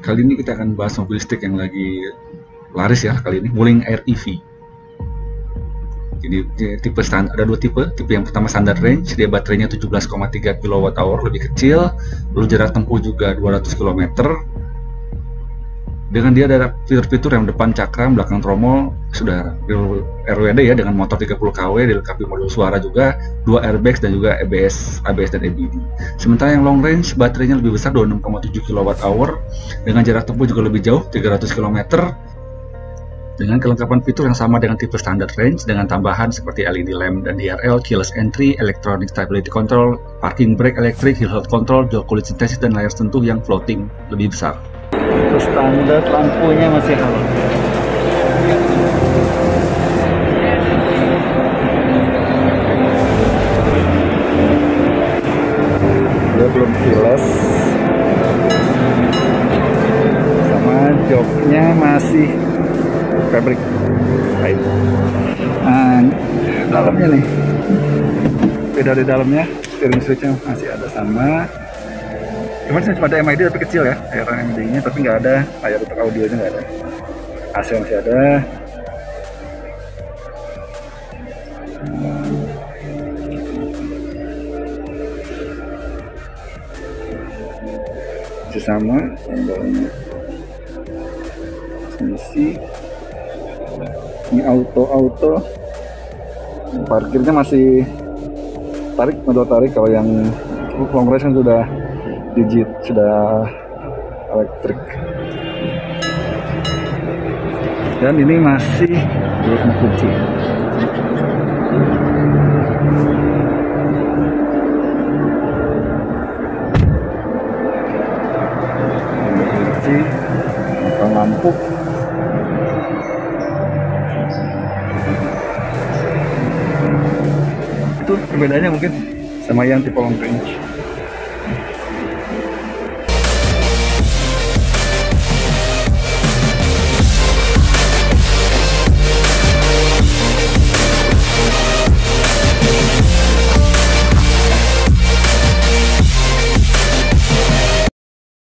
Kali ini kita akan bahas mobil listrik yang lagi laris ya kali ini, Wuling Air EV. Jadi tipe standar, ada dua tipe. Tipe yang pertama standard range, dia baterainya 17,3 kWh, lebih kecil, lalu jarak tempuh juga 200 km. Dengan dia ada fitur-fitur yang depan cakram, belakang tromol, sudah RWD ya, dengan motor 30 kW, dilengkapi modul suara juga, 2 airbags dan juga ABS dan EBD. Sementara yang long range, baterainya lebih besar, 26,7 kWh, dengan jarak tempuh juga lebih jauh, 300 km, dengan kelengkapan fitur yang sama dengan tipe standard range, dengan tambahan seperti LED lamp dan DRL, keyless entry, electronic stability control, parking brake electric, hill hold control, dual cooling synthesis, dan layar sentuh yang floating lebih besar. Standar lampunya masih halo. Dia belum keyless, sama joknya masih fabric kain. Nah, dalamnya nih, beda di dalamnya, steering switchnya masih ada sama. Cuman cuma ada MID tapi kecil ya, era MID-nya, tapi nggak ada layar untuk audionya, nggak ada. AC masih ada. Masih sama, transmisi. Ini auto. Parkirnya masih tarik, manual tarik. Kalau yang long range kan sudah digit, sudah elektrik. Dan ini masih belum kunci. Kunci, lampu. Itu perbedaannya mungkin sama yang tipe long range.